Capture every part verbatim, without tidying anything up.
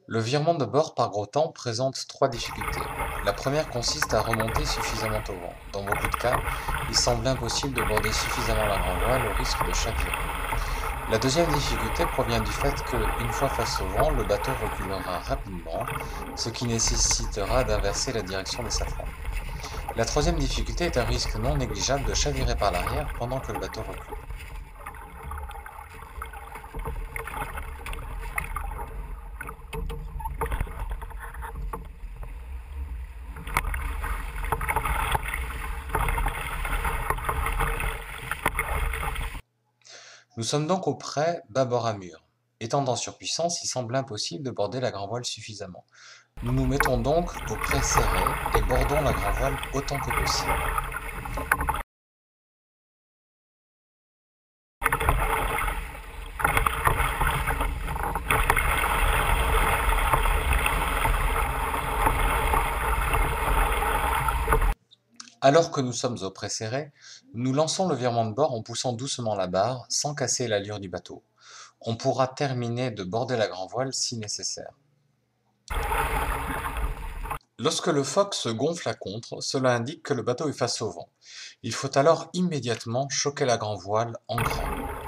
Le virement de bord par gros temps présente trois difficultés. La première consiste à remonter suffisamment au vent. Dans beaucoup de cas, il semble impossible de border suffisamment la grand voile au risque de chavirer. La deuxième difficulté provient du fait que, une fois face au vent, le bateau reculera rapidement, ce qui nécessitera d'inverser la direction des safrans. La troisième difficulté est un risque non négligeable de chavirer par l'arrière pendant que le bateau recule. Nous sommes donc au près bâbord amure. Étant en surpuissance, il semble impossible de border la grand voile suffisamment. Nous nous mettons donc au près serré et bordons la grand voile autant que possible. Alors que nous sommes au près serré, nous lançons le virement de bord en poussant doucement la barre, sans casser l'allure du bateau. On pourra terminer de border la grand voile si nécessaire. Lorsque le foc se gonfle à contre, cela indique que le bateau est face au vent. Il faut alors immédiatement choquer la grand voile en grand.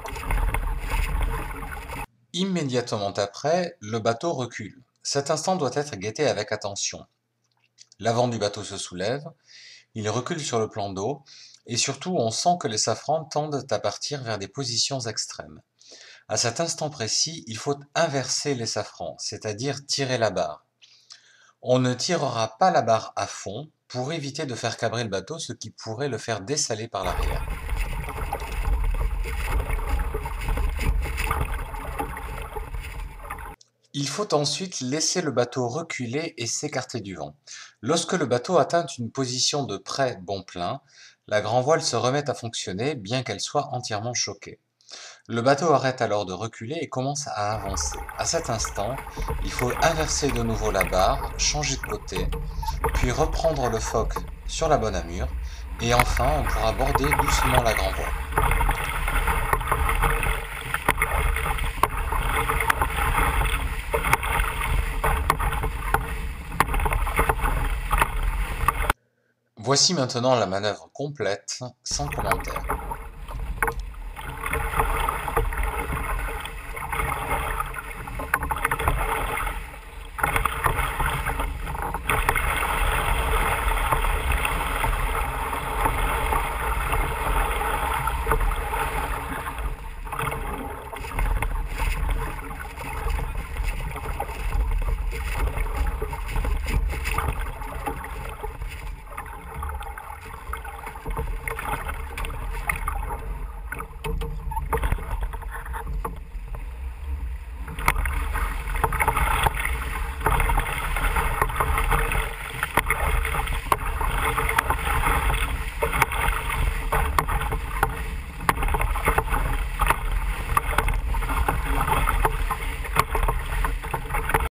Immédiatement après, le bateau recule. Cet instant doit être guetté avec attention. L'avant du bateau se soulève, il recule sur le plan d'eau, et surtout on sent que les safrans tendent à partir vers des positions extrêmes. À cet instant précis, il faut inverser les safrans, c'est-à-dire tirer la barre. On ne tirera pas la barre à fond pour éviter de faire cabrer le bateau, ce qui pourrait le faire dessaler par l'arrière. Il faut ensuite laisser le bateau reculer et s'écarter du vent. Lorsque le bateau atteint une position de près bon plein, la grand voile se remet à fonctionner, bien qu'elle soit entièrement choquée. Le bateau arrête alors de reculer et commence à avancer. À cet instant, il faut inverser de nouveau la barre, changer de côté, puis reprendre le foc sur la bonne amure, et enfin on pourra border doucement la grand voile. Voici maintenant la manœuvre complète, sans commentaire.